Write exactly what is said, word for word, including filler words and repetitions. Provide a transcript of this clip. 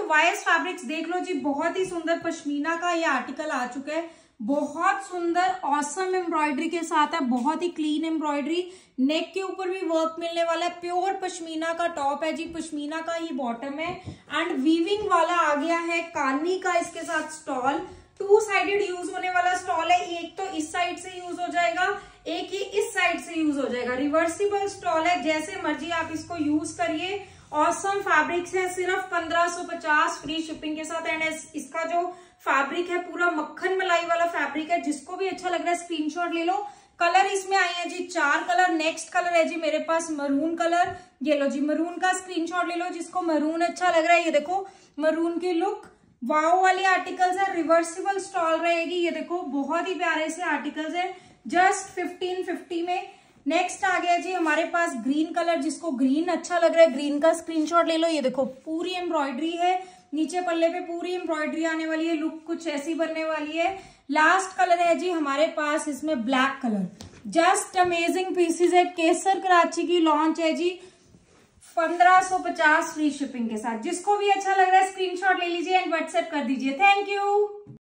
Vice fabrics देख लो जी, बहुत ही सुंदर पश्मीना का ये आर्टिकल आ चुका है, बहुत सुंदर ऑसम एम्ब्रॉयडरी के साथ है, बहुत ही क्लीन एम्ब्रॉयडरी, नेक के ऊपर भी वर्क मिलने वाला है, प्योर पश्मीना का टॉप है जी, पश्मीना का ही बॉटम है एंड वीविंग वाला आ गया है कानी का इसके साथ स्टॉल, टू साइडेड यूज होने वाला स्टॉल है, एक तो इस साइड से यूज हो जाएगा, एक ही इस साइड से यूज हो जाएगा, रिवर्सिबल स्टॉल है, जैसे मर्जी आप इसको यूज करिए। ऑसम फैब्रिक्स है, सिर्फ पंद्रह सौ पचास फ्री शिपिंग के साथ एंड इसका जो फैब्रिक है पूरा मक्खन मलाई वाला फैब्रिक है, जिसको भी अच्छा लग रहा है स्क्रीनशॉट ले लो। कलर इसमें आए हैं जी चार कलर, नेक्स्ट कलर है जी मेरे पास मरून कलर, ये लो जी मरून का स्क्रीनशॉट ले लो, जिसको मरून अच्छा लग रहा है, ये देखो मरून की लुक, वाओ वाली आर्टिकल्स है, रिवर्सिबल स्टॉल रहेगी, ये देखो बहुत ही प्यारे से आर्टिकल्स है, जस्ट फिफ्टीन फिफ्टी में। नेक्स्ट आ गया जी हमारे पास ग्रीन कलर, जिसको ग्रीन अच्छा लग रहा है ग्रीन का स्क्रीनशॉट ले लो, ये देखो पूरी एम्ब्रॉयडरी है, नीचे पल्ले पे पूरी एम्ब्रॉयडरी आने वाली है, लुक कुछ ऐसी बनने वाली है। लास्ट कलर है जी हमारे पास इसमें black colour, just amazing pieces है, केसर कराची की लॉन्च है जी, पंद्रह सौ पचास फ्री शिपिंग के साथ। जिसको भी अच्छा लग रहा है स्क्रीनशॉट ले लीजिए एंड व्हाट्सएप कर दीजिए। Thank you.